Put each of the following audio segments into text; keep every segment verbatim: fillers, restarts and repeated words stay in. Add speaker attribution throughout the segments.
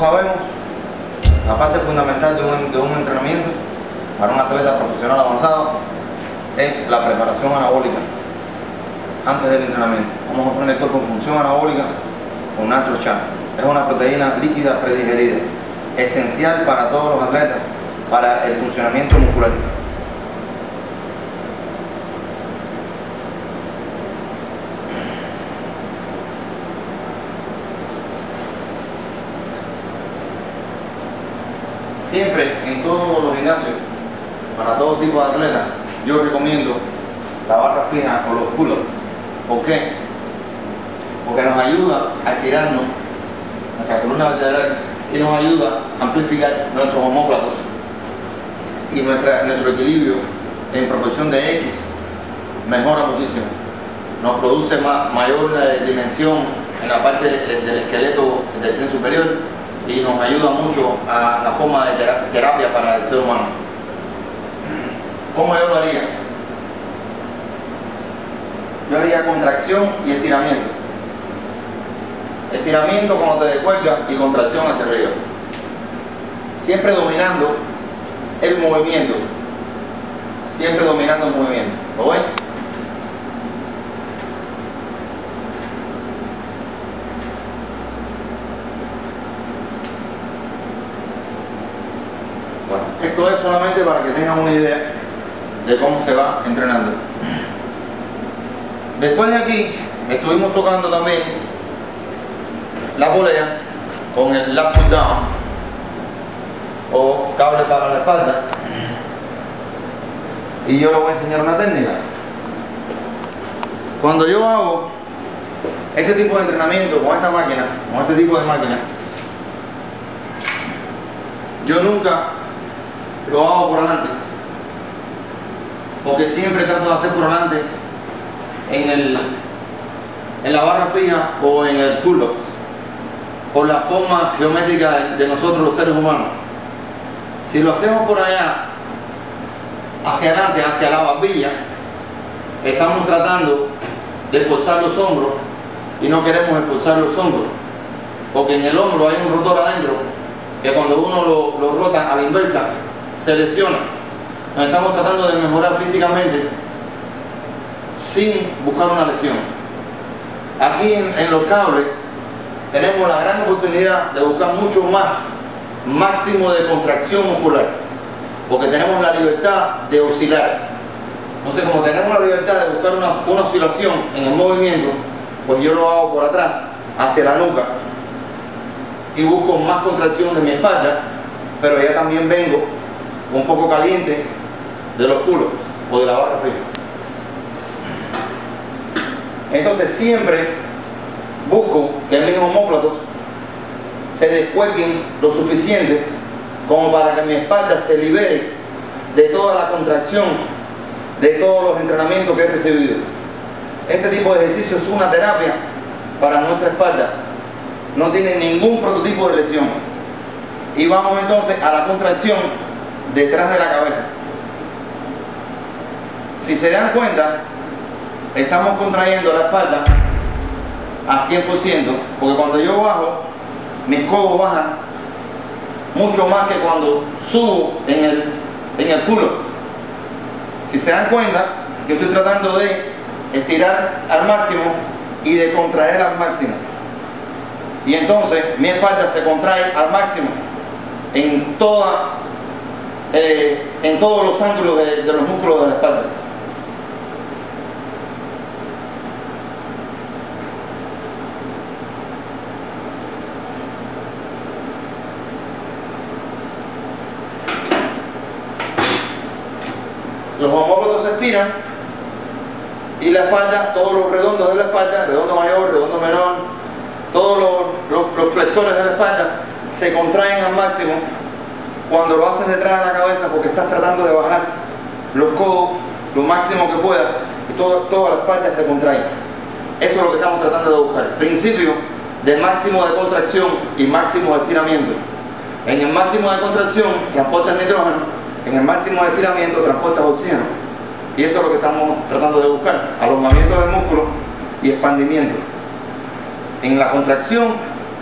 Speaker 1: sabemos, la parte fundamental de un, de un entrenamiento para un atleta profesional avanzado es la preparación anabólica antes del entrenamiento. Vamos a poner el cuerpo en función anabólica con Natrochan. Es una proteína líquida predigerida, esencial para todos los atletas, para el funcionamiento muscular. Siempre en todos los gimnasios, para todo tipo de atletas, yo recomiendo la barra fija o los pull-ups. ¿Por qué? Porque nos ayuda a estirarnos nuestra columna vertebral y nos ayuda a amplificar nuestros omóplatos y nuestra, nuestro equilibrio en proporción de X mejora muchísimo. Nos produce ma, mayor eh, dimensión en la parte de, del esqueleto del tren superior y nos ayuda mucho a la forma de terapia para el ser humano. ¿Cómo yo lo haría? Yo haría contracción y estiramiento. Estiramiento cuando te descuelgas y contracción hacia arriba. Siempre dominando el movimiento. Siempre dominando el movimiento. ¿Lo ven? Bueno, esto es solamente para que tengan una idea de cómo se va entrenando. Después de aquí estuvimos tocando también la polea con el lat pull down o cable para la espalda, y yo les voy a enseñar una técnica. Cuando yo hago este tipo de entrenamiento con esta máquina, con este tipo de máquina, yo nunca lo hago por delante, porque siempre trato de hacer por delante en, el, en la barra fija o en el pull-up, por la forma geométrica de, de nosotros los seres humanos. Si lo hacemos por allá, hacia adelante, hacia la barbilla, estamos tratando de forzar los hombros y no queremos esforzar los hombros, porque en el hombro hay un rotor adentro que cuando uno lo, lo rota a la inversa se lesiona. Nos estamos tratando de mejorar físicamente sin buscar una lesión. Aquí en, en los cables tenemos la gran oportunidad de buscar mucho más máximo de contracción muscular, porque tenemos la libertad de oscilar. Entonces, como tenemos la libertad de buscar una, una oscilación en el movimiento, pues yo lo hago por atrás, hacia la nuca, y busco más contracción de mi espalda, pero ya también vengo un poco caliente de los pull-ups o de la barra fija. Entonces siempre busco que mis omóplatos se descuelguen lo suficiente como para que mi espalda se libere de toda la contracción de todos los entrenamientos que he recibido. Este tipo de ejercicio es una terapia para nuestra espalda, no tiene ningún prototipo de lesión. Y vamos entonces a la contracción detrás de la cabeza. Si se dan cuenta, estamos contrayendo la espalda a cien por ciento, porque cuando yo bajo, mis codos bajan mucho más que cuando subo en el, en el pull-up. Si se dan cuenta, yo estoy tratando de estirar al máximo y de contraer al máximo. Y entonces mi espalda se contrae al máximo en, toda, eh, en todos los ángulos de, de los músculos de la espalda. Los omóplatos se estiran y la espalda, todos los redondos de la espalda, redondo mayor, redondo menor, todos los, los, los flexores de la espalda se contraen al máximo cuando lo haces detrás de la cabeza, porque estás tratando de bajar los codos lo máximo que puedas y todo, toda la espalda se contrae. Eso es lo que estamos tratando de buscar. Principio de máximo de contracción y máximo de estiramiento. En el máximo de contracción transportas nitrógeno, en el máximo de estiramiento transportas oxígeno. Y eso es lo que estamos tratando de buscar: alongamiento del músculo y expandimiento. En la contracción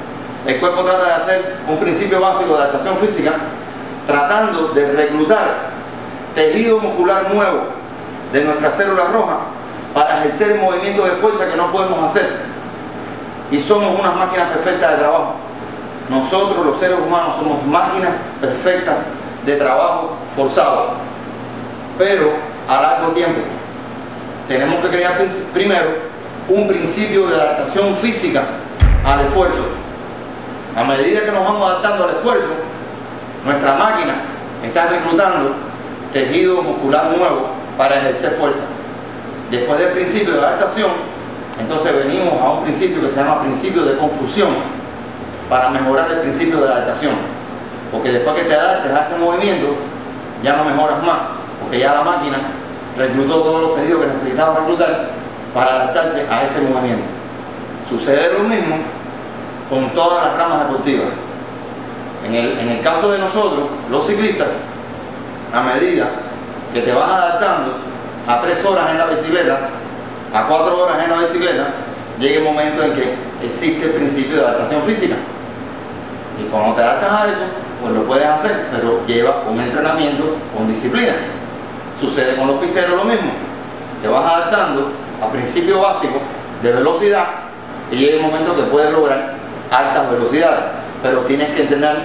Speaker 1: el cuerpo trata de hacer un principio básico de adaptación física, tratando de reclutar tejido muscular nuevo de nuestras células rojas para ejercer el movimiento de fuerza que no podemos hacer. Y somos unas máquinas perfectas de trabajo. Nosotros, los seres humanos, somos máquinas perfectas de trabajo forzado, pero a largo tiempo. Tenemos que crear primero un principio de adaptación física al esfuerzo. A medida que nos vamos adaptando al esfuerzo, nuestra máquina está reclutando tejido muscular nuevo para ejercer fuerza. Después del principio de adaptación, entonces venimos a un principio que se llama principio de confusión, para mejorar el principio de adaptación. Porque después que te adaptes a ese movimiento, ya no mejoras más, porque ya la máquina reclutó todos los tejidos que necesitaba reclutar para adaptarse a ese movimiento. Sucede lo mismo con todas las ramas deportivas. En el, en el caso de nosotros, los ciclistas, a medida que te vas adaptando a tres horas en la bicicleta, a cuatro horas en la bicicleta, llega el momento en que existe el principio de adaptación física. Y cuando te adaptas a eso, pues lo puedes hacer, pero lleva un entrenamiento con disciplina. Sucede con los pisteros lo mismo. Te vas adaptando a principios básicos de velocidad y llega el momento que puedes lograr altas velocidades, pero tienes que entrenar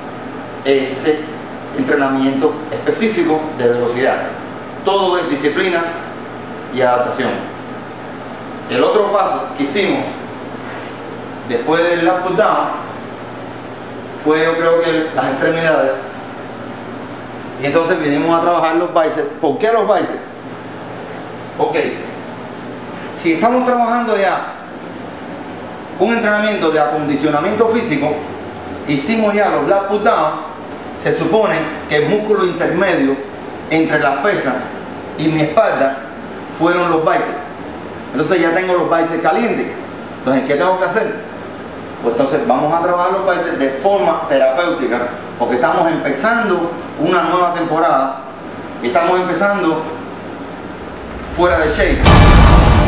Speaker 1: ese entrenamiento específico de velocidad. Todo es disciplina y adaptación. El otro paso que hicimos después del lat pull down fue, yo creo que las extremidades, y entonces vinimos a trabajar los bíceps. ¿Por qué los bíceps? Ok, si estamos trabajando ya un entrenamiento de acondicionamiento físico, hicimos ya los lat pull down, se supone que el músculo intermedio entre las pesas y mi espalda fueron los bíceps. Entonces ya tengo los bíceps calientes. Entonces, ¿qué tengo que hacer? Pues entonces vamos a trabajar los bíceps de forma terapéutica, porque estamos empezando una nueva temporada y estamos empezando fuera de shape.